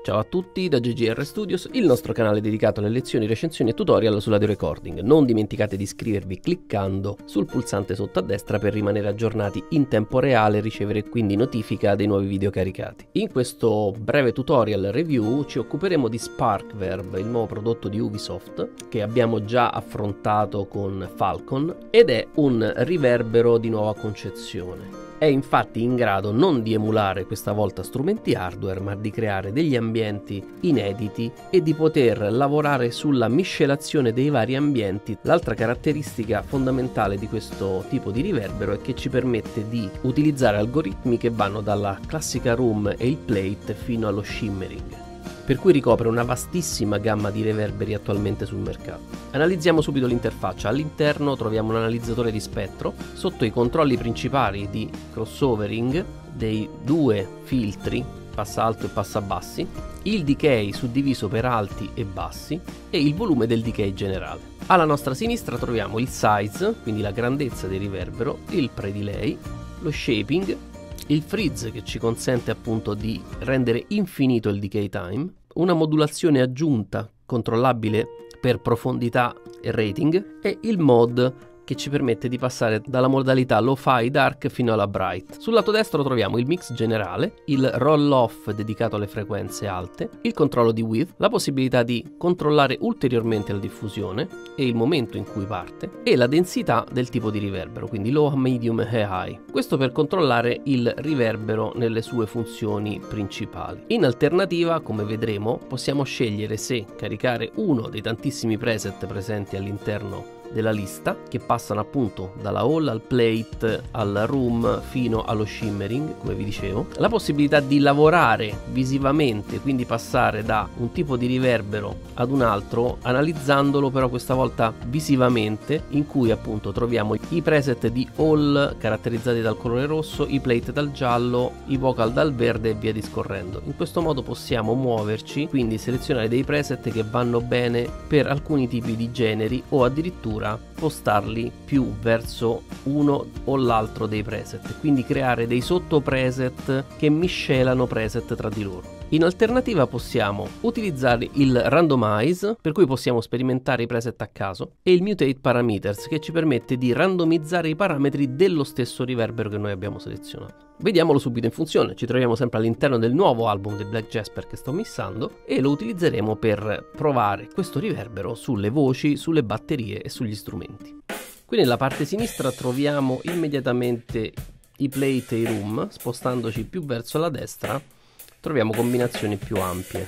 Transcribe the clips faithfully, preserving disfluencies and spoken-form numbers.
Ciao a tutti da G G R Studios, il nostro canale dedicato alle lezioni, recensioni e tutorial sull'audio recording. Non dimenticate di iscrivervi cliccando sul pulsante sotto a destra per rimanere aggiornati in tempo reale e ricevere quindi notifica dei nuovi video caricati. In questo breve tutorial review ci occuperemo di SparkVerb, il nuovo prodotto di Ubisoft che abbiamo già affrontato con Falcon ed è un riverbero di nuova concezione. È infatti in grado non di emulare questa volta strumenti hardware, ma di creare degli ambienti inediti e di poter lavorare sulla miscelazione dei vari ambienti. L'altra caratteristica fondamentale di questo tipo di riverbero è che ci permette di utilizzare algoritmi che vanno dalla classica room e il plate fino allo shimmering, per cui ricopre una vastissima gamma di reverberi attualmente sul mercato. Analizziamo subito l'interfaccia. All'interno troviamo un analizzatore di spettro, sotto i controlli principali di crossovering dei due filtri, passa alto e passa bassi, il decay suddiviso per alti e bassi e il volume del decay generale. Alla nostra sinistra troviamo il size, quindi la grandezza del riverbero, il pre-delay, lo shaping, il freeze che ci consente appunto di rendere infinito il decay time, una modulazione aggiunta controllabile per profondità e rating e il mod che ci permette di passare dalla modalità lo-fi dark fino alla bright. Sul lato destro troviamo il mix generale, il roll-off dedicato alle frequenze alte, il controllo di width, la possibilità di controllare ulteriormente la diffusione e il momento in cui parte e la densità del tipo di riverbero, quindi low, medium e high. Questo per controllare il riverbero nelle sue funzioni principali. In alternativa, come vedremo, possiamo scegliere se caricare uno dei tantissimi preset presenti all'interno della lista, che passano appunto dalla hall al plate al room fino allo shimmering, come vi dicevo, la possibilità di lavorare visivamente, quindi passare da un tipo di riverbero ad un altro, analizzandolo però questa volta visivamente, in cui appunto troviamo i preset di hall caratterizzati dal colore rosso, i plate dal giallo, i vocal dal verde e via discorrendo. In questo modo possiamo muoverci, quindi selezionare dei preset che vanno bene per alcuni tipi di generi o addirittura postarli più verso uno o l'altro dei preset, quindi creare dei sotto preset che miscelano preset tra di loro. In alternativa possiamo utilizzare il randomize, per cui possiamo sperimentare i preset a caso, e il mutate parameters, che ci permette di randomizzare i parametri dello stesso riverbero che noi abbiamo selezionato. Vediamolo subito in funzione. Ci troviamo sempre all'interno del nuovo album del Black Jasper che sto mixando e lo utilizzeremo per provare questo riverbero sulle voci, sulle batterie e sugli strumenti. Qui nella parte sinistra troviamo immediatamente i plate e i room. Spostandoci più verso la destra troviamo combinazioni più ampie.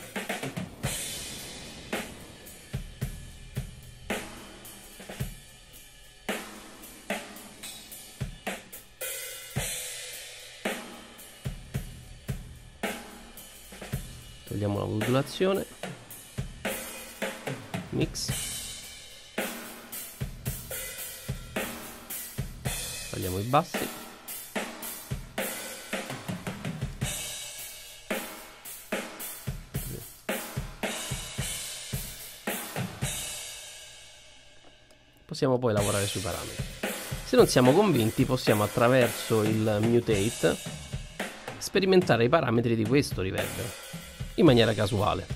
Togliamo la modulazione, mix, tagliamo i bassi, possiamo poi lavorare sui parametri. Se non siamo convinti possiamo attraverso il mutate sperimentare i parametri di questo riverbero in maniera casuale.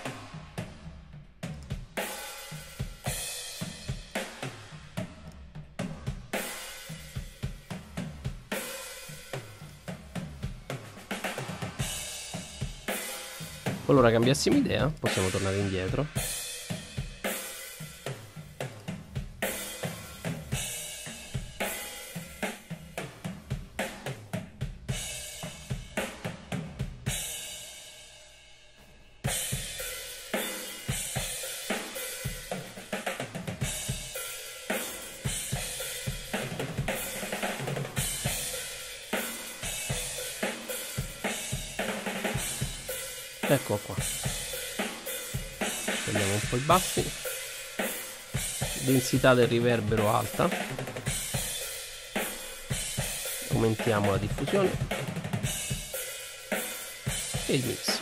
Qualora cambiassimo idea possiamo tornare indietro . Ecco qua, togliamo un po' i bassi, densità del riverbero alta, aumentiamo la diffusione e il mix.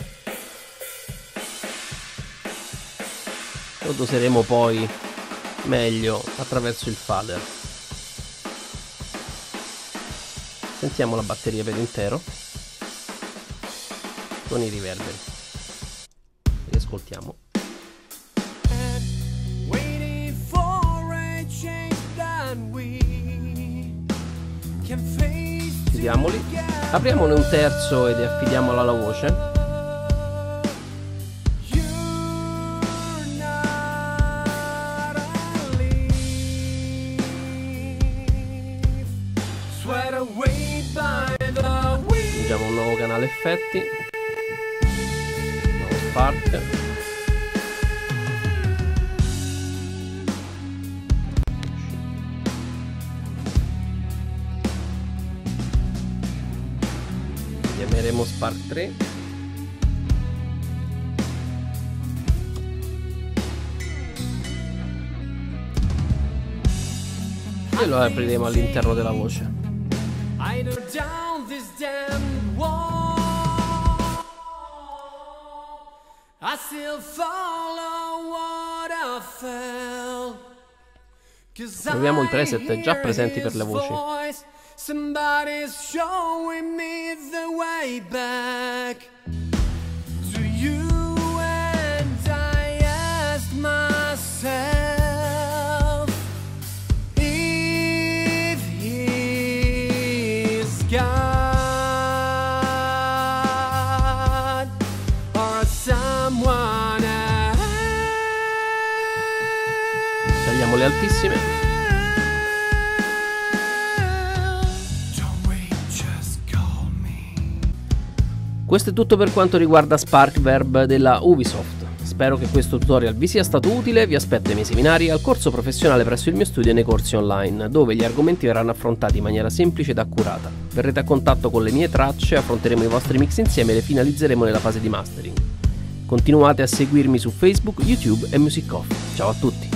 Lo doseremo poi meglio attraverso il fader. Sentiamo la batteria per intero con i riverberi. riascoltiamo. Chiudiamoli, apriamone un terzo ed affidiamolo alla voce. Aggiungiamo un nuovo canale effetti, nuovo Spark. Chiameremo Spark tre. E lo apriremo all'interno della voce. I know down this damn wall, I still follow what I felt. Proviamo i preset già presenti per le voci. Somebody's showing me the way back to you, and I ask myself if he's God or someone else. Tagliamo le altissime. Questo è tutto per quanto riguarda Spark Verb della Ubisoft. Spero che questo tutorial vi sia stato utile. Vi aspetto ai miei seminari e al corso professionale presso il mio studio e nei corsi online, dove gli argomenti verranno affrontati in maniera semplice ed accurata. Verrete a contatto con le mie tracce, affronteremo i vostri mix insieme e le finalizzeremo nella fase di mastering. Continuate a seguirmi su Facebook, YouTube e Music Off. Ciao a tutti!